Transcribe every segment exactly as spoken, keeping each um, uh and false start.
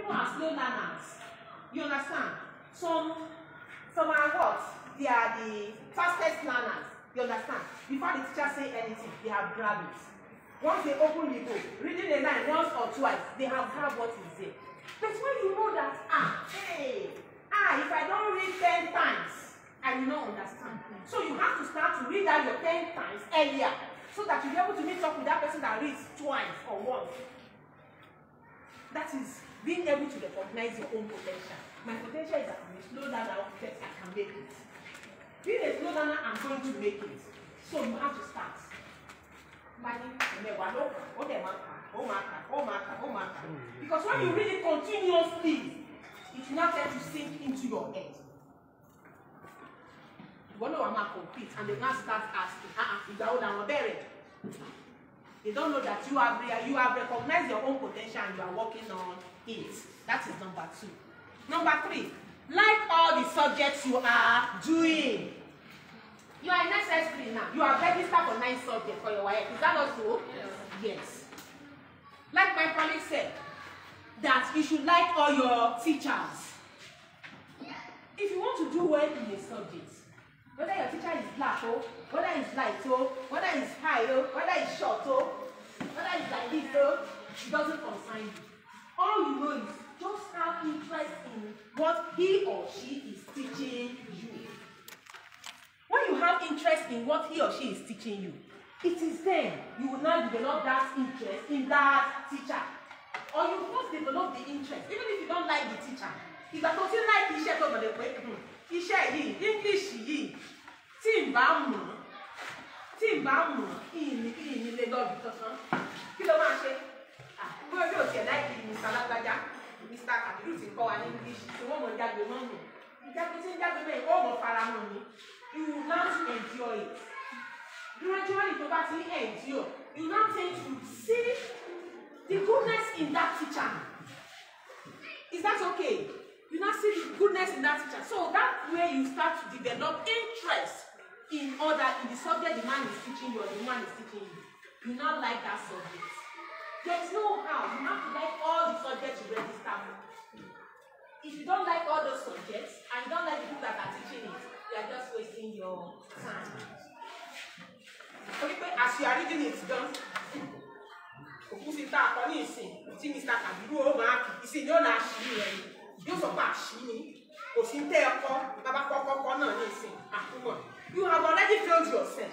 people are slow learners. You understand? Some, some are what? They are the fastest learners. You understand? Before the teacher say anything, they have grabbed it. Once they open the book, reading a line once or twice, they have grabbed what is there. But when you know that, ah, hey, ah, if I don't read ten times, I will not understand. So you have to start to read out your ten times earlier, so that you'll be able to meet up with that person that reads twice or once. That is being able to recognize your own potential. My potential is that I'm a slow learner, I can make it. Being a slow learner, I'm going to make it. So you have to start. Because when you read it continuously, it will not tend to sink into your head. You want to know how compete, and they now start asking, ah, is that what I'm bearing? They don't know that you have you have recognized your own potential and you are working on it. That is number two. Number three, like all the subjects you are doing. You are in S S three now. You are registered for nine subjects for your W A E C. Is that also? Yes. Yes. Like my colleague said, that you should like all your teachers. If you want to do well in a subject, whether your teacher is black, oh, whether it's light, oh, whether it's high, oh, whether it's short, oh, whether it's like this, oh, it doesn't concern you. All you know is just have interest in what he or she is teaching you. When you have interest in what he or she is teaching you, it is then you will now develop that interest in that teacher. Or you must develop the interest, even if you don't like the teacher. If I continue like the teacher over the way, iṣẹ́ yìí, English yìí, tí n bá mọ̀, tí n bá mọ̀, ìní ìní lè lọ bí kankan. Kí ló máa ṣe? Bóyá yóò tiẹ̀ láì di Mister Lágbájá, Mister Kabiru ti kọ́ wa ní English, tí wọ́n mọ̀ jágbe mọ́ nù. Ìjágbe tí ń jágbe bẹ́ẹ̀, ó mọ̀ fara mọ́ ni. You will learn to endure it. Gradually, tó bá ti endure, you now tend to see the goodness in that teacher. Is that okay? You now see the goodness in that teacher. So that way you start to develop interest in other in the subject the man is teaching you or the woman is teaching you. You now like that subject. There's no how. You have to like all the subjects you register for. If you don't like all those subjects and you don't like the people that are teaching it, you are just wasting your time. Okay, as you are reading it, don't. Òkúsítà àkọ́ní ìsìn tí Mister Kabiru ó máa kì í sí ní ọ̀nà àṣírí rẹ̀ ni yóò sọ pé àṣírí ni kò sí tẹ́ ẹ̀kọ́ bàbá kọ́kọ́kọ́ náà ní ìsìn àkúmọ̀. You have already failed yourself.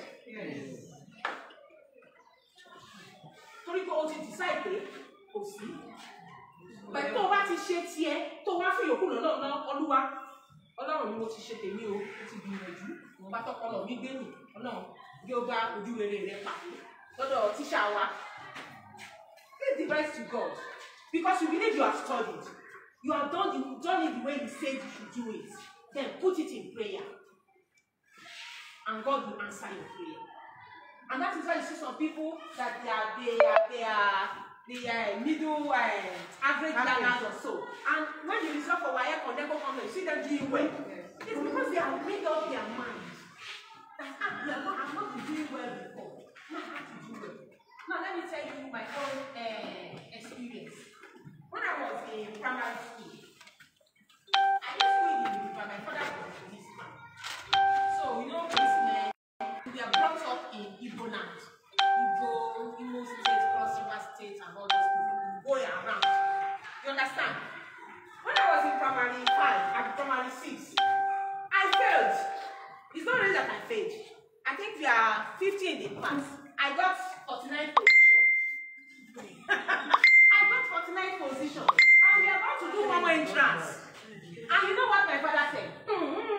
Torí pé o ti decide pé kò sí. Bẹ̀rẹ̀ tó o bá ti ṣe tiẹ̀ tó o wá fún ìyókù lọ́nà náà Olúwa Ọlọ́run ni mo ti ṣe tèmi o mo ti gbìyànjú mo bá tọ́kọ lọ mí gbé mi Ọlọ́run yóò bá ojú rere rẹ pàdé lọ́dọ̀ tíṣà wa. Give the rest to God, because you believe you have studied, you have done it, done it the way He said you should do it. Then put it in prayer, and God will answer your prayer. And that is why you see some people that they are they are they are they are middle uh, average learners or so. And when you result for W A E C or NECO come, you see them doing well. It's because they have made up their mind that ah, we are not, I'm not doing well before. Now I have to do well. Now let me tell you my own uh, experience. When I was in primary school, I used to read in the my father was a policeman. So you know policemen, we are brought up in Igbo land. Igbo, Imo State, Cross River State, and all those people going around. You understand? When I was in primary five and primary six, I failed. It's not really that I failed. I think we are fifty in the class. I got forty-nine position. I got forty-nine position. And we are about to do one more entrance. And you know what my father said? Mm-hmm.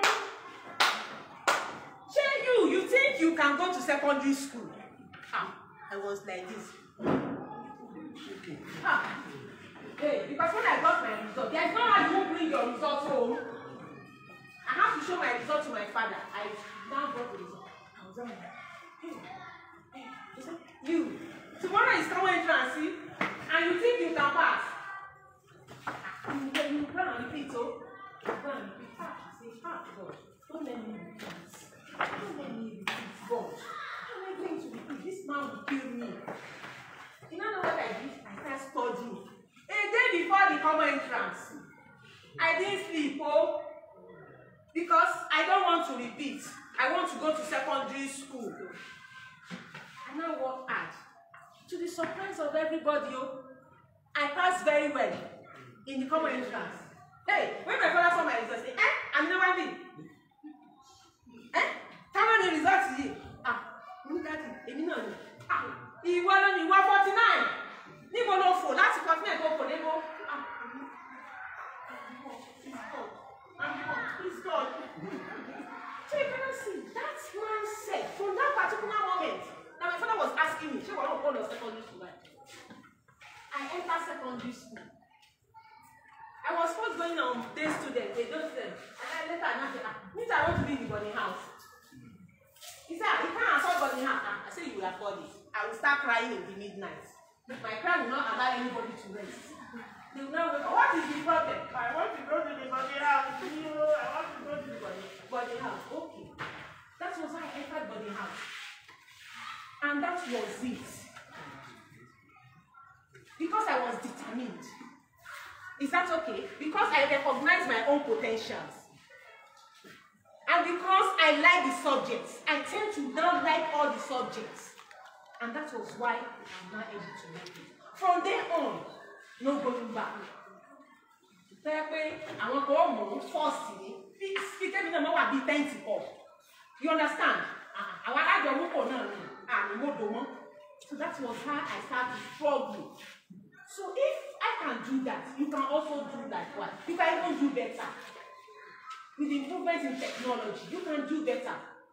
Shey you, you think you can go to secondary school? Ah, I was like this. Ah. Hey, because when I got my result, there's no how you bring your result home. I have to show my result to my father. I now got the result. I was like, hey. You, tomorrow is coming entrance, see? And you think you can pass? You can you plan and repeat, so you plan and repeat. Ah, say, ah, God, don't let me repeat. Don't let me repeat, God. How am I going to repeat? This man will kill me. You know what I did? I started studying. A day before the common entrance, I didn't sleep, oh, because I don't want to repeat. I want to go to secondary school. I now work hard. To the surprise of everybody, oh, I passed very well in the common entrance. Hey, when my father saw my results, say, eh, I'm never been. Eh? Come on, the results here. Ah, look at it. Emi náà ni. Ah, ìwọ ló ní ìwọ forty-nine. Níbo ló fò láti continent tó fò níbo? Ah, it's God. So you cannot see that man said from that particular moment. Now my father was asking me, she was not going to secondary school. I entered secondary school. I was first going on day student, they don't say. And then later I said, ah, means I want to be in the boarding house. He said, you can't afford boarding house. I said, you will afford it. I will start crying in the midnight. My cry will not allow anybody to rest. They will not wake up. What is the problem? I want to go to the boarding house. You know, I want to go to the boarding house. Okay. That was how I entered boarding house. And that was it. Because I was determined. Is that okay? Because I recognize my own potentials. And because I like the subjects, I tend to now like all the subjects. And that was why I'm not able to make it. From then on, no going back. I want to go more first. You understand? So that was how I started struggling. So if I can do that, you can also do that one. You can even do better. With improvements in technology, you can do better.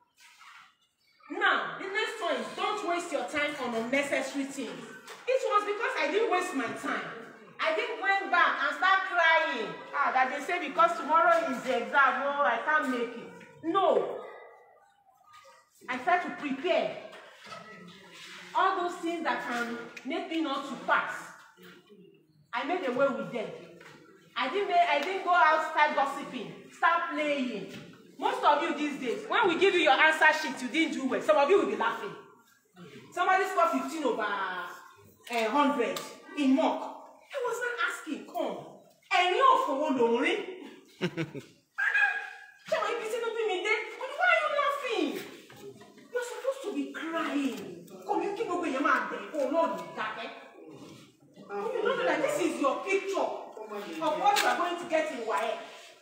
Now, the next one is don't waste your time on unnecessary things. It was because I didn't waste my time. I didn't went back and start crying. Ah, that they say because tomorrow is the exam, oh, I can't make it. No. I tried to prepare all those things that can make me not to pass. I made away with them. I didn't make, I didn't go out, start gossiping, start playing. Most of you these days, when we give you your answer sheet, you didn't do well. Some of you will be laughing. Somebody scored fifteen over uh, one hundred in mock. I was not asking, come. And you for one lonely. Why are you laughing? You're supposed to be crying. Come, you keep over your mouth there. Oh Lord, you know that this is your picture of what you are going to get in Y A.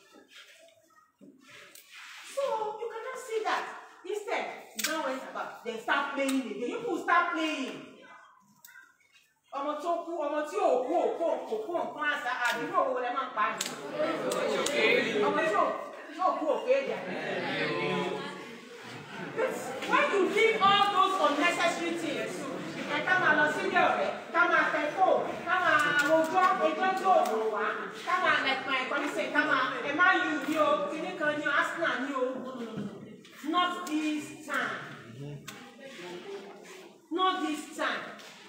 So you cannot see that. Instead, you now went about. Then start playing again. You people start playing. Ọmọ tó kú, ọmọ tí ò kú òkú òkú òkú nǹkan àṣà àdúgbò owó lẹ máa ń pa ní. Ọmọ tí ò kú òkú èdè. When you leave all those unnecessary things, ẹ ká máa lọ sílé ọ̀rẹ́, ká máa tẹ fóònù, ká máa rojọ́ ẹjọ́ tí ò rò wá, ká máa lẹ̀pọ̀ ẹ̀kọ́ níṣẹ́, ká máa ẹ máa yù ní o, kíní kan ní o, Arsenal ní o. Not this time. Not this time.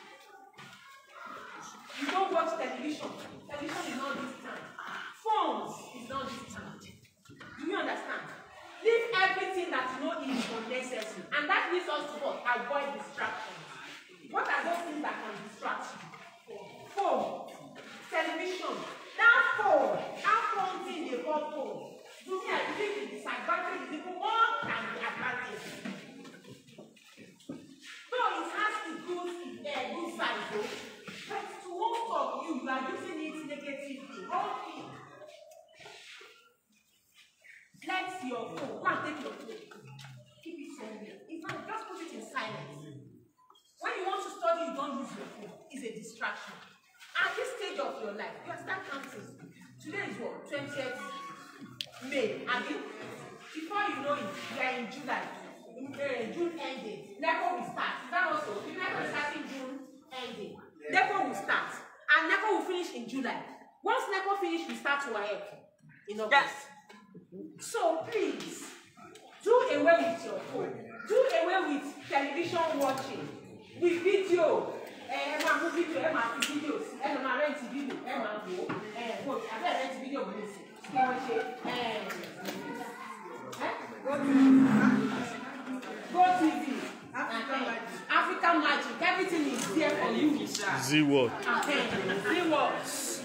You don't watch television. Television is not this time. Phones is not this time. Do you understand? Leave everything that you know is unnecessary. And that leads us to what? Avoid distractions. What are those things that can distract you? Phone, television. That phone, that phone thing they call phone. To me, I believe the disadvantage is even more than the advantage. Though it has the good, uh, good side though, but to most of you, you are using it negatively. Okay. Let your phone, go and take your phone. Keep it somewhere. In fact, just put it in silence. When you want to study, you don't use your phone. It's a distraction. At this stage of your life, you start counting. Today is what? twentieth May. I mean, before you know it, we are in July. In, uh, June ending. NECO will start. Is that also? The NECO is starting June ending. NECO will start. And NECO will finish in July. Once NECO finish, we start to Y A in August. Yes. So please, do away with your phone. Do away with television watching. With video. Emma move video, Emma see videos. Emma rent video, Emma go. Eh, I better rent video with this. Go T V. African magic. Everything is there for you. Z what? Z what?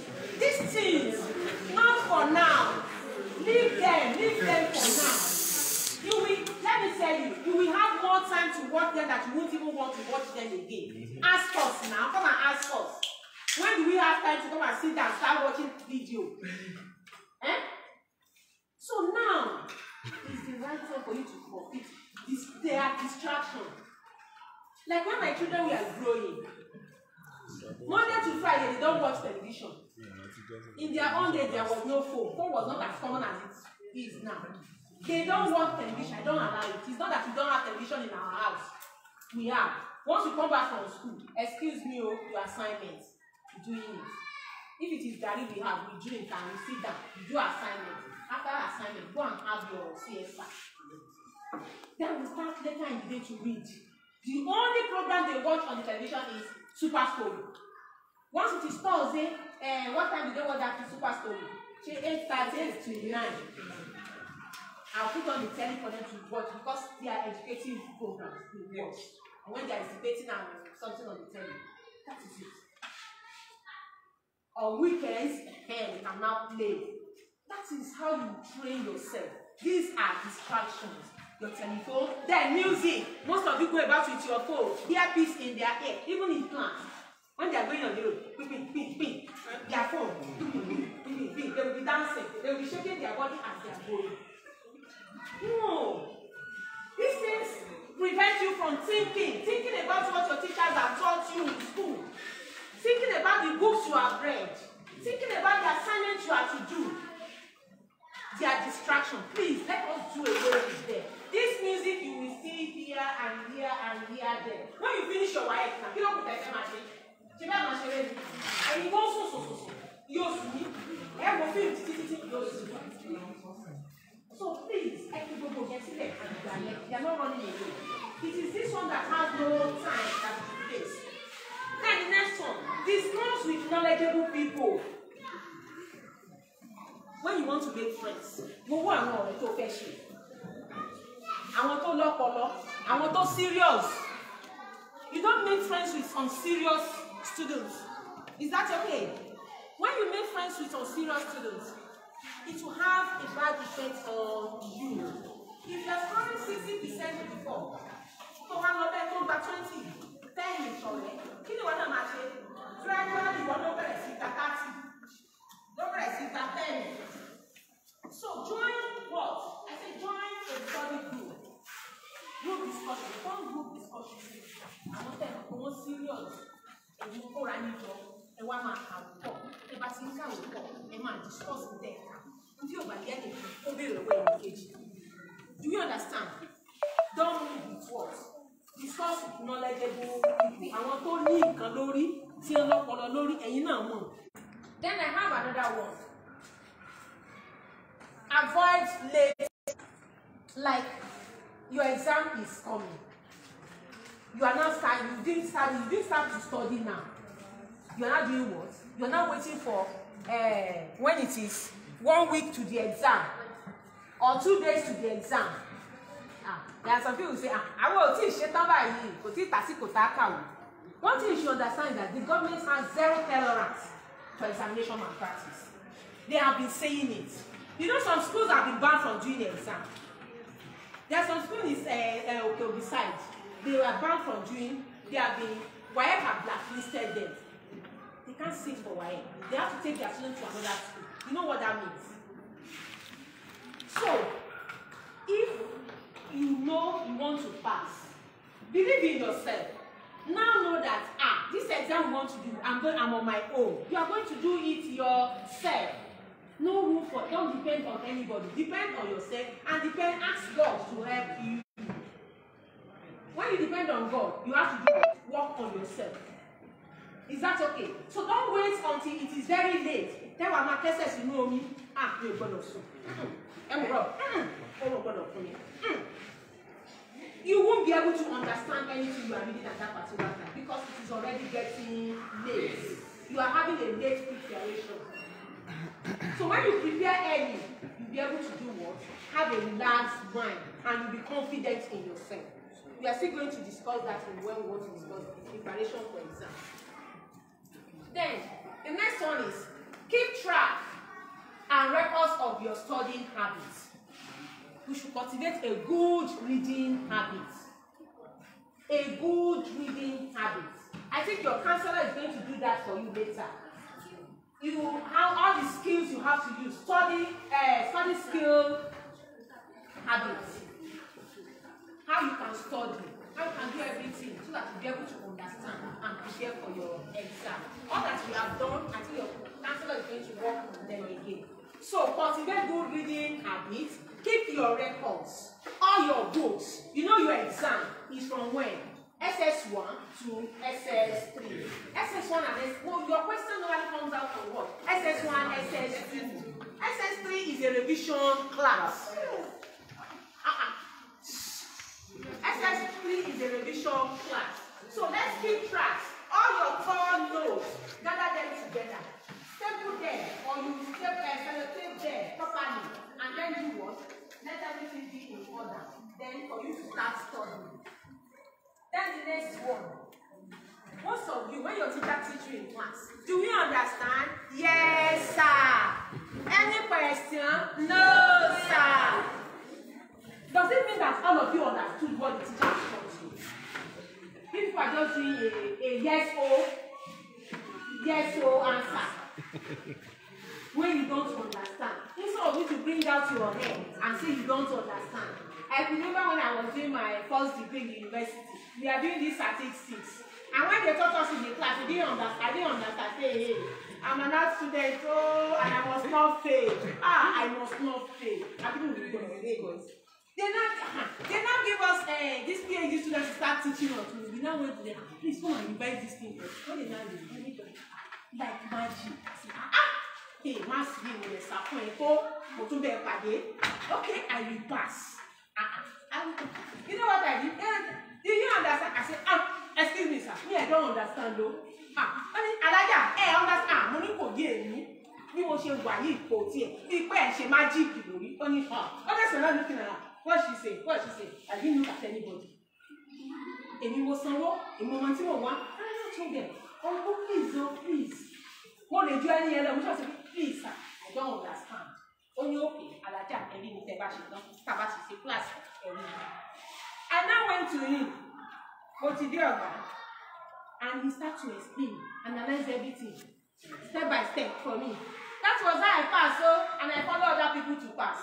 Leave them, leave them for now. You will, let me tell you, you will have more time to watch them that you won't even want to watch them again. Mm-hmm. Ask us now, come and ask us. When do we have time to come and sit down and start watching video? Eh? So now is the right time for you to forfeit this, their distraction. Like when my children were growing, Monday to Friday they don't watch television. In their own day there was no phone. Phone was not as common as it is now. They don't watch television. I don't allow it. It's not that we don't have television in our house. We have. Once you come back from school, excuse me, oh, your assignment, doing it. If it is Gary we have, we drink and we sit down, we do assignment. After assignment, go and have your C S I. Then we start later in the day to read. The only program they watch on the television is Super Story. Once it is Thursday, uh, what time do they watch that Super Story? eight thirty, eight twenty-nine. I'll put on the telly for them to watch because they are educative programs they watch. And when they are debating and something on the telly, that is it. On weekends, hey, we can now play. That is how you train yourself. These are distractions. Your telephone, then music. Most of you go about with your phone, earpiece in their ear, even in class. When they are going on the road, ping, ping, ping, ping, their phone, ping, ping, ping, ping, ping. They will be dancing. They will be shaking their body as they are going. No. These things prevent you from thinking, thinking about what your teachers have taught you in school, thinking about the books you have read, thinking about the assignments you have to do. Their distraction. Please let us do away with them. This music you will see here and here and here there. When you finish your wife now, you don't put that machine. She got machine and you go so so so so. You see, I will feel it. So please, I can go get it and they are not running away. It is this one that has no time that is this. Then the next one. This comes with knowledgeable people. When you want to make friends, you want to know to fetch you. I want to look or I want to serious. You don't make friends with unserious students. Is that okay? When you make friends with unserious students, it will have a bad effect on you. If you are scoring sixty percent before, so one of them go back twenty, ten is already. Can you want to match it? Gradually, you want to press it at thirty. Don't press it at ten. So join what? I say join a study group. Group discussion. One group discussion. I want them to go serious. And you go around your job. And one man have talk. And but you can talk. And man discuss with them. Until you get it, obey the way engage. Do you understand? Don't move with words. Discuss with knowledgeable people. I want to leave Kalori, Tiano Pololori, and you know. Then I have another one. Avoid late. Like your exam is coming. You are not starting, you didn't start, you didn't start to study now. You are not doing what? You are not waiting for uh, when it is one week to the exam or two days to the exam. Ah, there are some people who say, ah, I will teach you one thing you should understand is that the government has zero tolerance for examination malpractice. They have been saying it. You know, some schools have been banned from doing the exam. There are some schools uh, uh, okay, besides, they were banned from doing, they have been, W A E C have blacklisted them. They can't sit for W A E C. They have to take their students to another school. You know what that means? So, if you know you want to pass, believe in yourself. Now know that, ah, this exam you want to do, I'm going, I'm on my own. You are going to do it yourself. No room for, don't depend on anybody. Depend on yourself and depend, ask God to help you. When you depend on God, you have to do what? Work on yourself. Is that okay? So don't wait until it is very late. Then when my cases, you know me, ah, you're going to sue. You won't be able to understand anything you are reading at that particular time because it is already getting late. You are having a late preparation. So when you prepare early, you'll be able to do what? Have a relaxed mind and you'll be confident in yourself. We are still going to discuss that when we want to discuss preparation for exam. Then, the next one is keep track and records of of your studying habits. We should cultivate a good reading habit. A good reading habit. I think your counselor is going to do that for you later. You have all the skills you have to use. Study, uh, study skill habits. How you can study. How you can do everything so that you'll be able to understand and prepare for your exam. All that we have done, I think your counselor is going to work on them again. So cultivate good reading habits. Keep your records. All your books. You know your exam is from when? S S one to S S three. S S one and S S three. Well, your question normally comes out from what? S S one, S S two. S S three is a revision class. Uh-uh. S S three is a revision class. So let's keep track. All your core notes, gather them together. Staple them, or you step uh, sellotape them properly, and then do what? Let everything be in order. Then for you to start studying. Then the next one. Most of you, when your teacher teach you in class, do you understand? Yes, sir. Any question? No, sir. Does it mean that all of you understood what the teacher taught you? People are just doing a, a yes or yes or answer. When you don't understand, instead of you to bring out your head and say you don't understand. I remember when I was doing my first degree in university, we are doing these statistics. And when they taught us in the class, we didn't understand. I didn't understand. Hey, hey, I'm an art student, oh, and I must not fail. Ah, I must not fail. I didn't really go to Lagos. They now, they now give us uh, this PhD students to start teaching us. We now went to them, please come and revise this thing. What they now do? Like magic. Ah, hey, mass being in the sapphire. Okay, I will pass. Uh, you know what I did? Do you understand? I said, ah, excuse me, sir. Me, I don't understand though. Ah, I mean, Alaja, eh, understand. Money for me. You want to buy it for tea. You wear she magic. Only her. Honestly, not looking at her. What she say? What she say? I didn't look at anybody. And you was somewhere. A moment you want. I told them, oh, please, oh, please. What did you any other? Which I said, please, sir. I don't understand. Only okay. Alaja, and then the bashi, no, tabashi, say class. I now went to him, but he did and he started to explain, analyze everything, step by step for me. That was how I passed, so, and I follow other people to pass.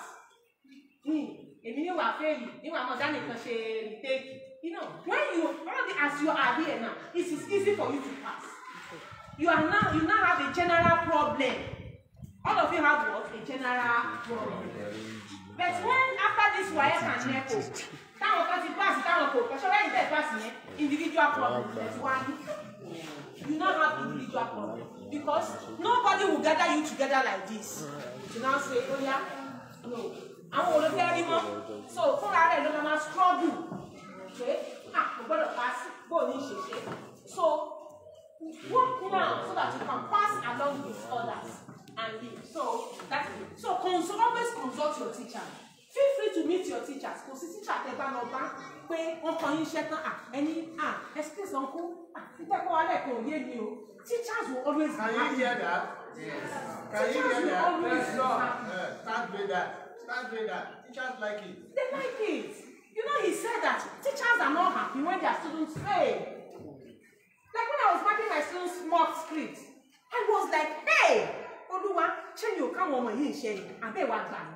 Me, if you are failing, you are not done it, take. You know, when you, only as you are here now, it is easy for you to pass. You are now, you now have a general problem. All of you have what? A general problem. But when after this wire and nepo, táwọn kan ti pass táwọn kò kọ́ ṣọ́ra ìdẹ́ pass yẹn individual problem that's one. You now have individual problem because nobody will gather you together like this to now say, oh yeah, no, àwọn olóògbé ẹni mọ́, so fúnra rẹ̀ ló máa struggle, okay? Ah, kò gbọ́dọ̀ pass bó ní ṣe ṣe. So work now so that you can pass along with others and live. So that's it. So consult, always consult your teacher. Feel free to meet your teachers. Because the teacher tell you no pé wọ́n kọ́ yín ṣẹ́ tán ẹni ah excuse uncle ah ìtẹ́kọ̀ọ́ alẹ́ kò yé mi o. Teachers will always be happy. Can you hear that? Yes. Can you hear that? Yes, sir. Start with that. Start with that. Teachers like it. They like it. You know, he said that teachers are not happy when their students fail. Like when I was marking my students' mock script, I was like, hey, Oluwa, change your come on my share. I bet what done.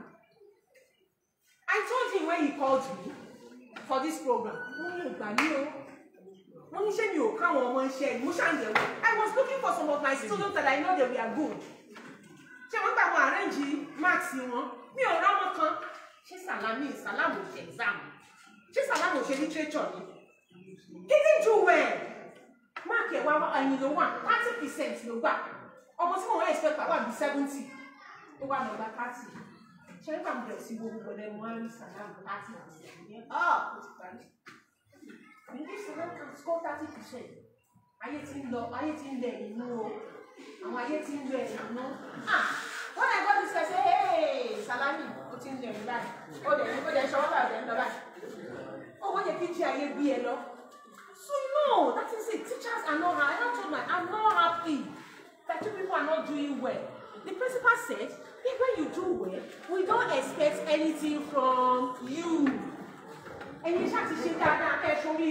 I told him when he called me for this program, I was looking for some of my students that I know they were good. She went to arrange marks in one. Me or Ramakan, she's salami, salam with exam. She's salam with literature. He didn't do well. Mark it one and you know one, thirty percent no back. Almost more expect I be seventy. The one number thirty. She went to bless you with them one salam thirty percent. Oh, when you score thirty percent, I get in there, I get in there, you know. And I get in there, you know. Ah, when I got this, I say, hey, salami, put in there, right? Oh, then you put the shower out there, right? Oh, when you picture, I get B L O. So, no, that is it. Teachers are not happy. I told my, I'm not happy that you people are not doing well. The principal said, if when you do well, we not expect anything from you. And you have to say that that is that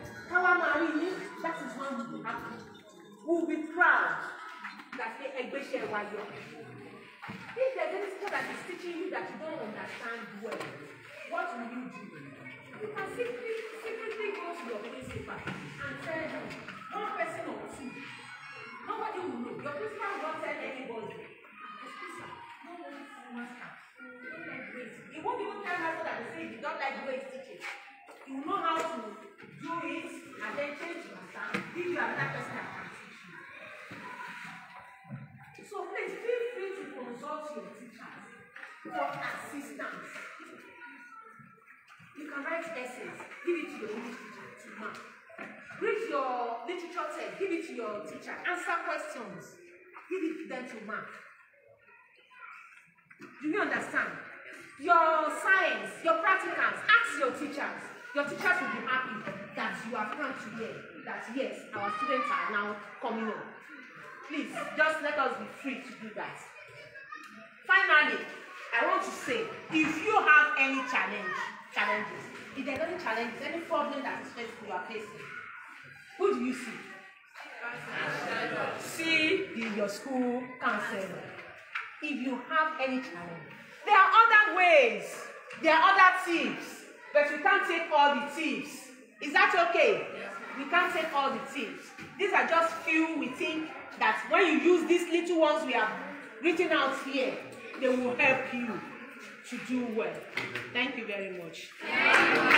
is when we will be happy. We will be proud that they share what you are. If there's any teacher that is teaching you that you don't understand well, what will you do? You can simply, simply go to your principal and tell him, one person or two. Nobody will know. Your principal will not tell anybody. He won't even tell us that they say you don't like the way it's teaching. You will know how to do it and then change your style. If you are that person that can teach you. So please feel free to consult your teachers for assistance. You can write essays, give it to your English teacher to mark. Read your literature text, give it to your teacher. Answer questions, give it to them to mark. Do you understand? Your science, your practicals, ask your teachers. Your teachers will be happy that you have come to hear that yes, our students are now coming up. Please, just let us be free to do that. Finally, I want to say, if you have any challenge, challenges, if there are any challenges, any problem that is facing you are facing, who do you see? See the, your school counselor. If you have any challenge, there are other ways, there are other tips, but we can't take all the tips. Is that okay? Yes. We can't take all the tips. These are just few we think that when you use these little ones we have written out here, they will help you to do well. Thank you very much. Thank you.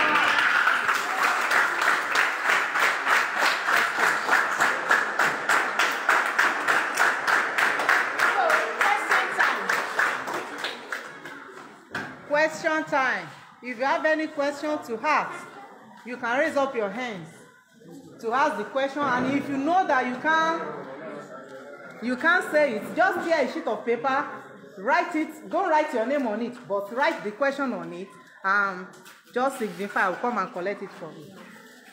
Question time. If you have any question to ask, you can raise up your hands to ask the question, and if you know that you can't you can't say it, just tear a sheet of paper, write it, don't write your name on it, but write the question on it, and just signify. I'll come and collect it from you.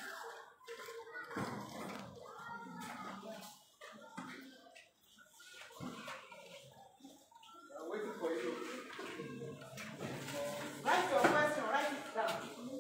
Write your question, write it down.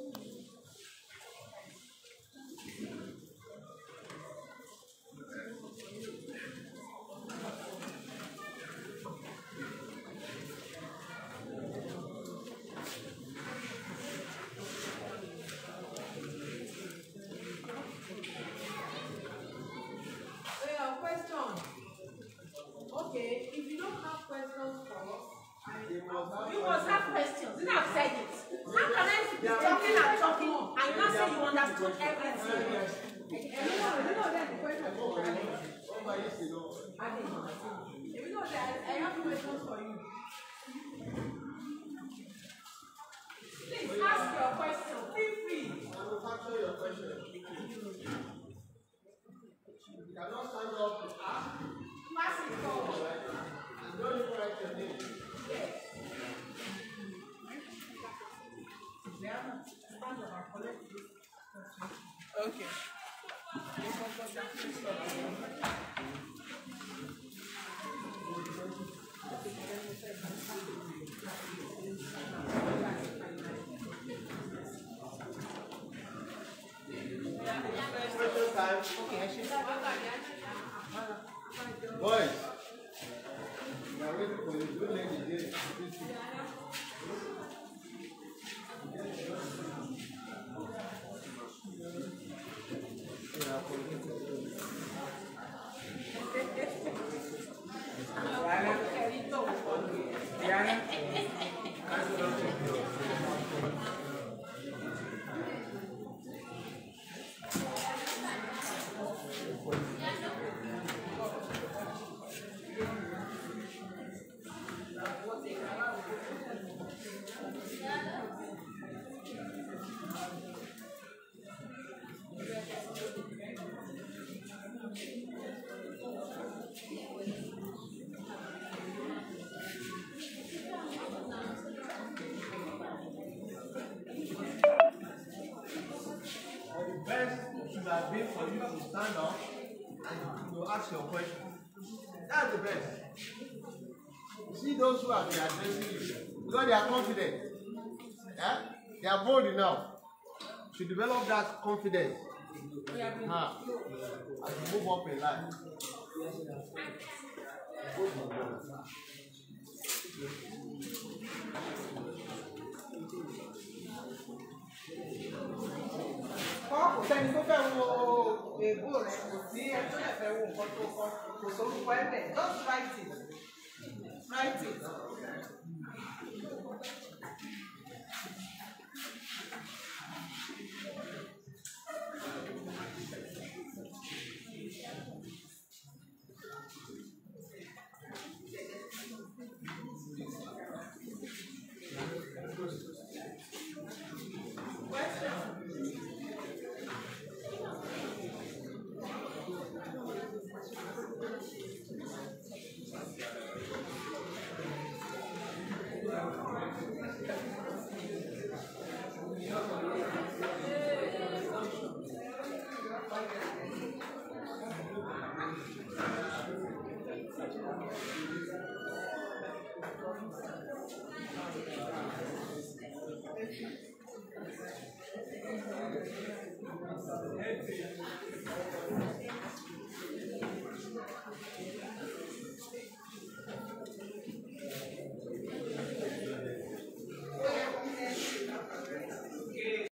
So your question. Okay, if you don't have questions for us, you must have questions. You have said it. How can I be talking and talking and not say you understood everything? You know that the question for you. You know that I have questions for you. Please ask your question. Feel free. I will capture your question. You cannot stand up to ask. Pass it forward. And don't even write your name. Yes. Okay. Question time. Boys, we are waiting for you. Don't let the day. Have been for you to stand up and to ask your question. That's the best. You see those who have been addressing you, because they are confident. Yeah? They are bold enough to develop that confidence. Huh? As you move up in life. Kò sẹ́ni tó fẹ́ wo èbó rẹ̀ kò sí ẹni tó lè fẹ́ wo nǹkan tó kọ́ kò sórúkọ ẹ̀ bẹ̀ just write it write it.